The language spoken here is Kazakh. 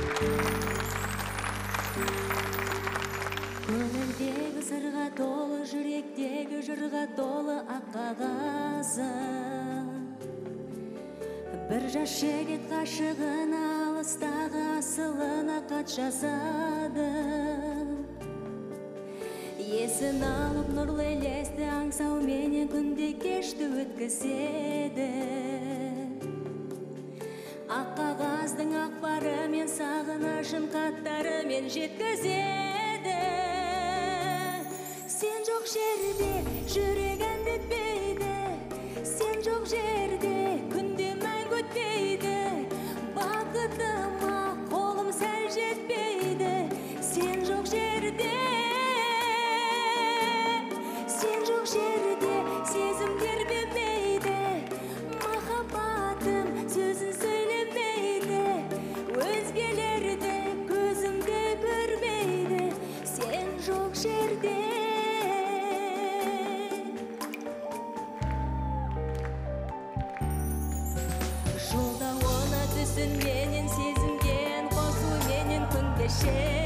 Көңілдегі сырға толы, жүректегі жырға толы ақ қағазым. Бір жас жігіт ғашығына алыстағы асылына хат жазады. Есін алып нұрлы елесті аңсау менен күнде кешті өткізеді. Ақ қағаздың ақпары мен сағынышын хаттарымен жеткізеді. Сен жоқ жерде жүрек әндетпейді, сен жоқ жерде күнде мәңгі өтпейді. Бақытыма қолым сәл жетпейді, сен жоқ жерде. Сен жоқ жерде сезім тербемейді, махаббатым сөзін сөйлемейді. Өзгелерді көзімде көрмейді, сен жоқ жерде. Жолда оны түсінменен, сезінген қосу менен күн кешер.